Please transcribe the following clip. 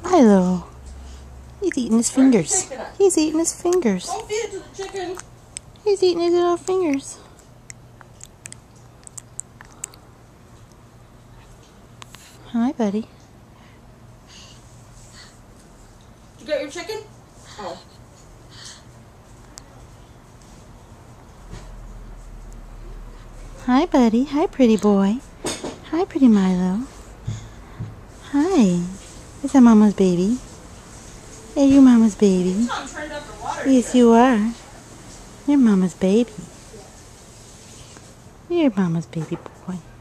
Milo. He's eating his fingers. He's eating his fingers. Don't feed it to the chicken. He's eating his little fingers. Hi, buddy. Did you get your chicken? Oh. Hi, buddy. Hi, pretty boy. Hi, pretty Milo. Hi. Is that Mama's baby? Are you Mama's baby? I'm turned up the water. Yes, you are. You're Mama's baby. You're Mama's baby boy.